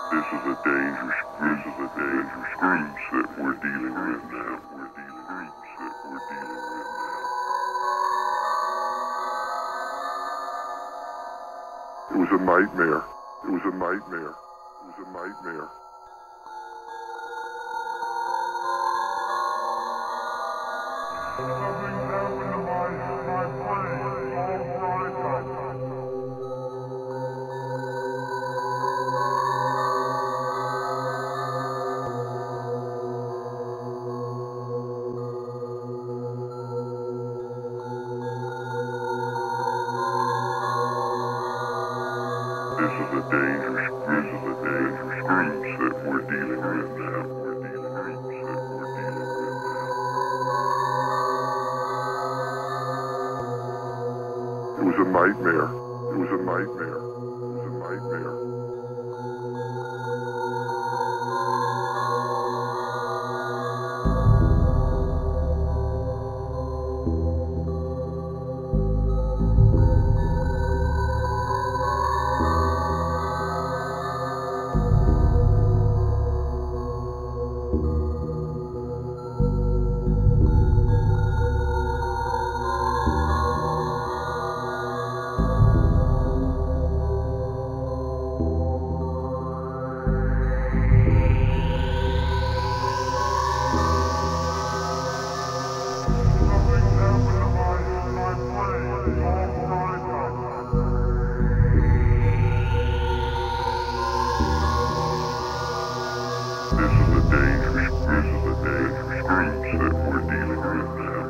This is a dangerous group that we're dealing with now. It was a nightmare. It was a nightmare. It was a nightmare. Something happened to my brain. This is a dangerous group that we're dealing with now. It was a nightmare. It was a nightmare. It was a nightmare. This is a dangerous group that we're dealing with now.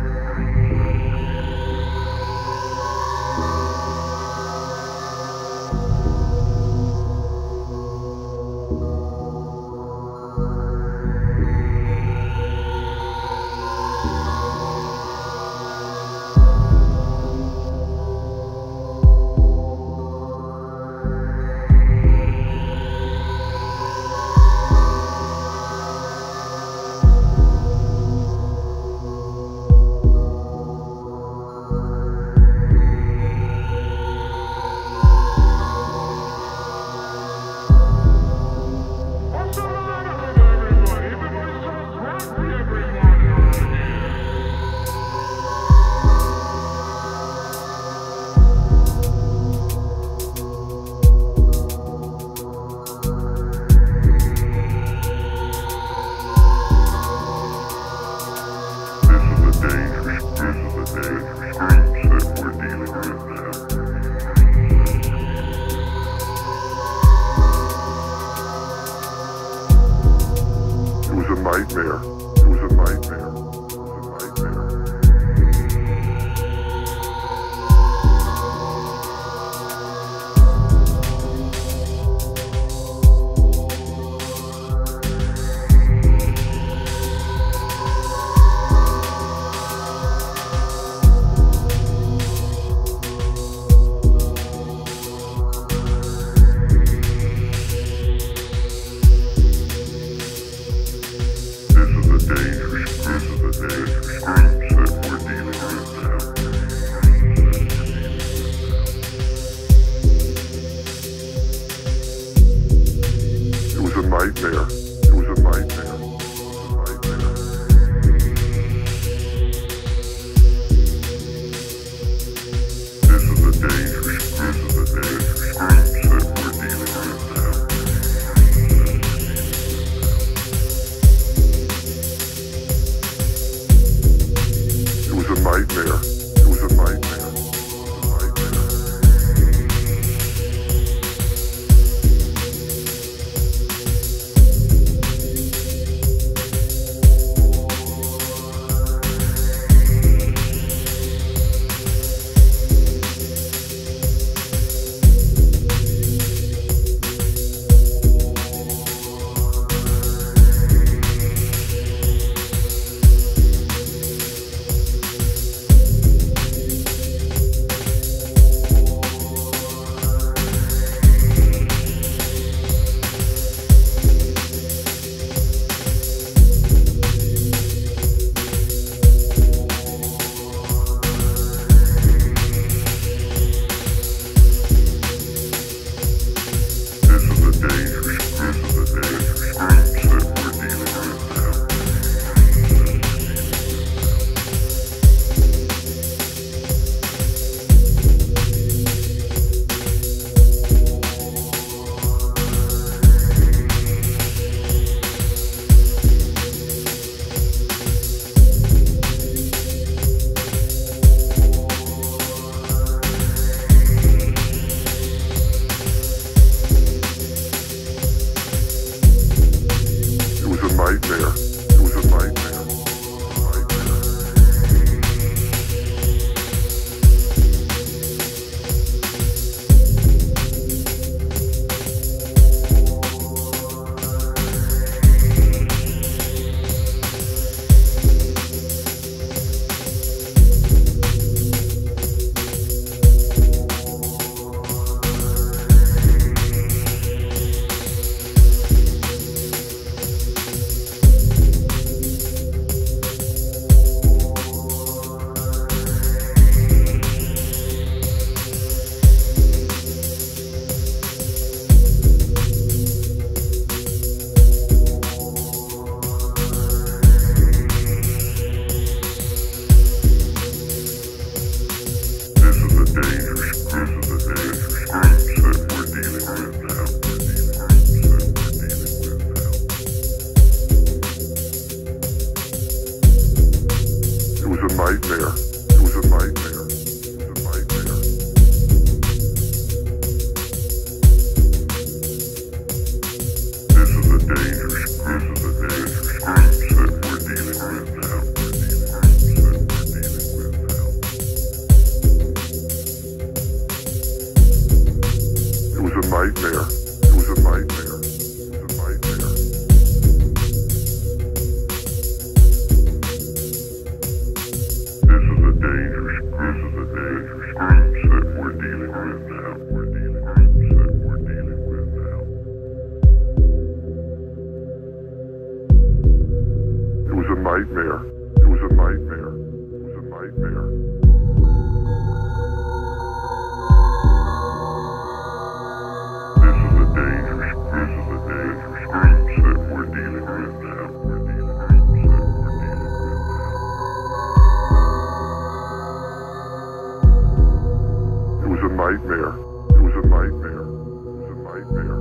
It was a nightmare. It was a nightmare. It was a nightmare. Nightmare. It was a nightmare. This is a dangerous group that we're dealing with now. It was a nightmare. It was a nightmare. It a nightmare. It was a nightmare. It was a nightmare. This is a dangerous group that we're dealing with now. It was a nightmare. It was a nightmare. It was a nightmare. This is a dangerous group that we're dealing with now. It was a nightmare. It was a nightmare. It was a nightmare.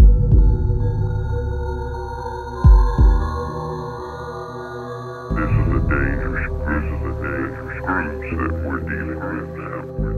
This is a dangerous group that we're dealing with now.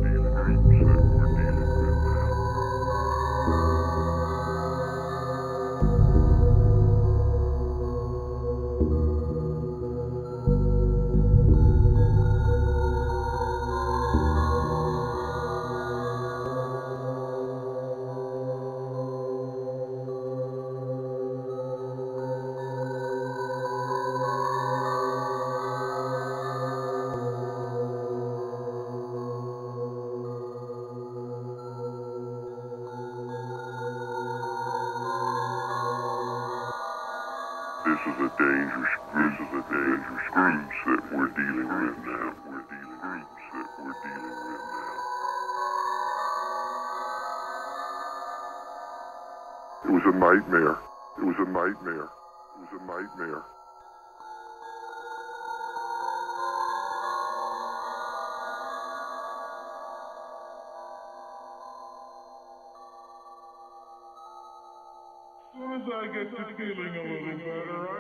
This is a dangerous group that we're dealing with now. It was a nightmare. It was a nightmare. It was a nightmare. As soon as I get to feeling a little better,